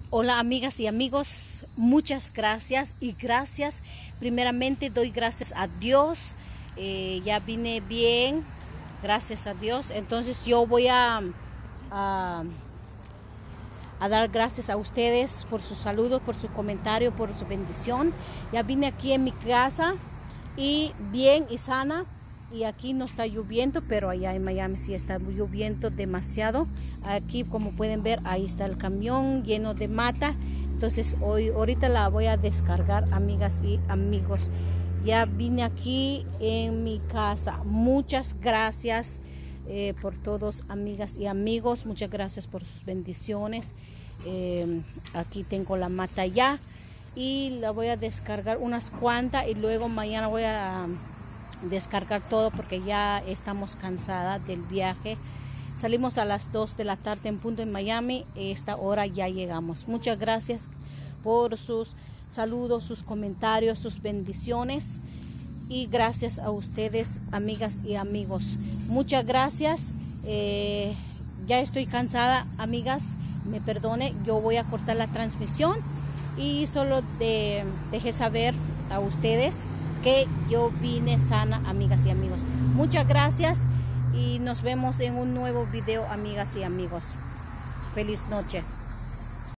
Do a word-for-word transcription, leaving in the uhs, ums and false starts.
Hola amigas y amigos, muchas gracias y gracias, primeramente doy gracias a Dios, eh, ya vine bien, gracias a Dios. Entonces yo voy a, a, a dar gracias a ustedes por sus saludos, por su comentario, por su bendición. Ya vine aquí en mi casa y bien y sana. Y aquí no está lloviendo, pero allá en Miami sí está lloviendo demasiado. Aquí, como pueden ver, ahí está el camión lleno de mata. Entonces hoy ahorita la voy a descargar, amigas y amigos. Ya vine aquí en mi casa. Muchas gracias eh, por todos, amigas y amigos. Muchas gracias por sus bendiciones. Eh, aquí tengo la mata ya y la voy a descargar unas cuantas y luego mañana voy a descargar todo porque ya estamos cansadas del viaje. Salimos a las dos de la tarde en punto en Miami. Esta hora ya llegamos. Muchas gracias por sus saludos, sus comentarios, sus bendiciones, y gracias a ustedes, amigas y amigos. Muchas gracias. Eh, ya estoy cansada, amigas, me perdone. Yo voy a cortar la transmisión y solo de, dejé saber a ustedes que yo vine sana, amigas y amigos. Muchas gracias y nos vemos en un nuevo video, amigas y amigos. Feliz noche.